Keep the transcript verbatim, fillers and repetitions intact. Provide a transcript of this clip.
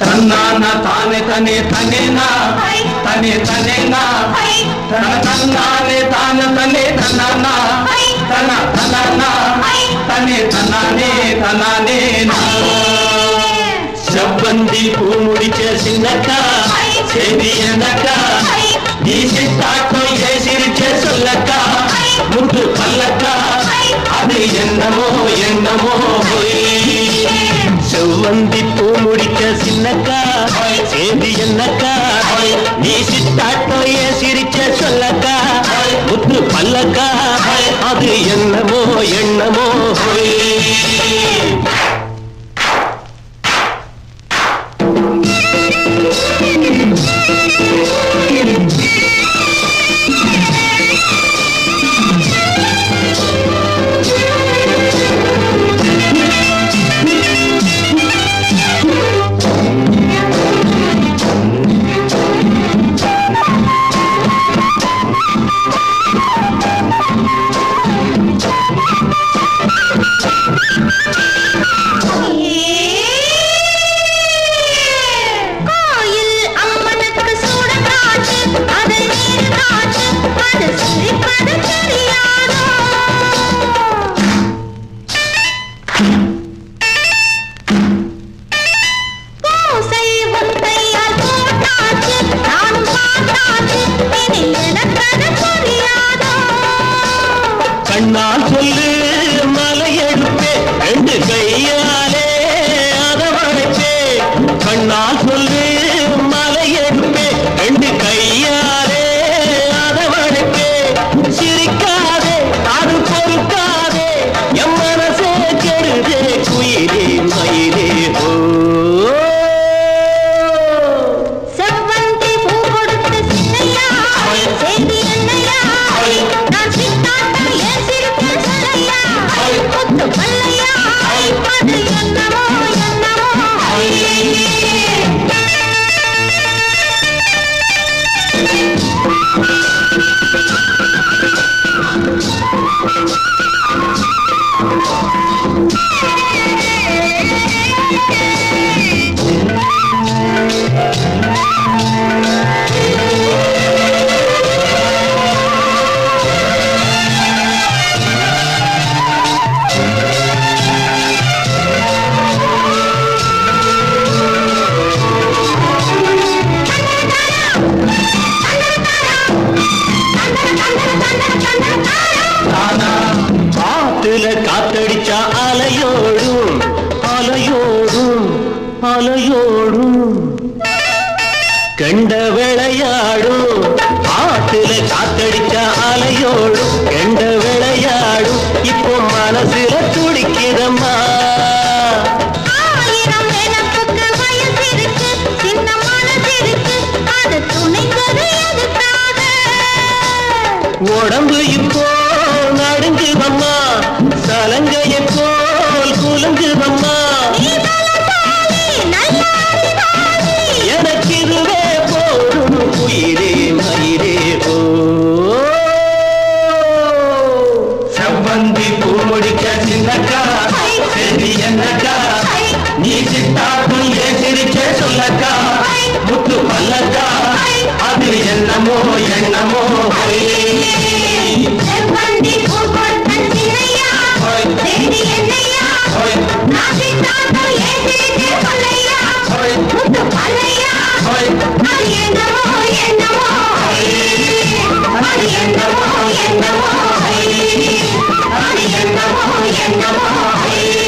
தன்னான தானே தனே தனேனா தனே தனேனா தன்னானே தானே தனே தன்னானா தனா தனானா தனே தனானே தனானே செவ்வந்தி பூ முடிச்ச சின்னக்கா சேதி என்னக்கா நீ சித்தாட்டம் ஏ சிரிச்ச சொல்லக்கா முத்து பல்லக்கா அது என்னமோ என்னமோ செவ்வந்தி பூ முடிச்ச சின்னக்கா சேதி என்னக்கா நீ சித்தாட்டம் ஏ சிரிச்ச சொல்லக்கா முத்து பல்லக்கா அது என்னமோ என்னமோ கண்ணால் சொல்லு மலை எடுப்பே ரெண்டு கையாலே அதவழைப்பே கண்ணால் சொல்லு மலை எடுப்பே ரெண்டு கையாலே அதவழைப்பே சிரிக்காதே அது பொறுக்காதே எம் மனசே கெடுதே குயிலே மயிலே ஓ செவ்வந்தி பூ கொடுத்து சின்னையா சேதி என்னையா நான் சித்தாட்டம் ஏன் சிரிக்க சொல்லையா முத்து பல்லையா அது என்னமோ என்னமோ காத்துல காத்தடிச்சா அலையோடும் அலையோடும் அலையோடும் கண்ட விளையாடும் காத்துல காத்தடிச்சா அலையோடும் கண்ட விளையாடும் இப்போ மனசுல துடிக்கிறம்மா ஆயிரம் நினைப்புக்கு வயசு இருக்கு சின்ன மனசு இருக்கு அது துணைந்தது எதுக்காக உடம்பு இப்போ நடுங்குதம்மா சலங்கையை போல் குலுங்குதம்மா எனக்கு இதுவே போடும் உயிரே மயிரே ஓ செவ்வந்தி பூ முடிக்க சின்னக்கா சரி என்னக்கா நீ சித்தாட்டம் ஏ சிரிக்க சொல்லக்கா முத்து பல்லக்கா அது என்னமோ என்னமோ செவ்வந்தி பூ கொடுத்த சின்னையா சேதி என்னையா நான் சித்தாட்டம் ஏன் சிரிக்க சொல்லையா முத்து பல்லையா அது என்னமோ என்னமோ அது என்னமோ என்னமோ அது என்னமோ என்னமோ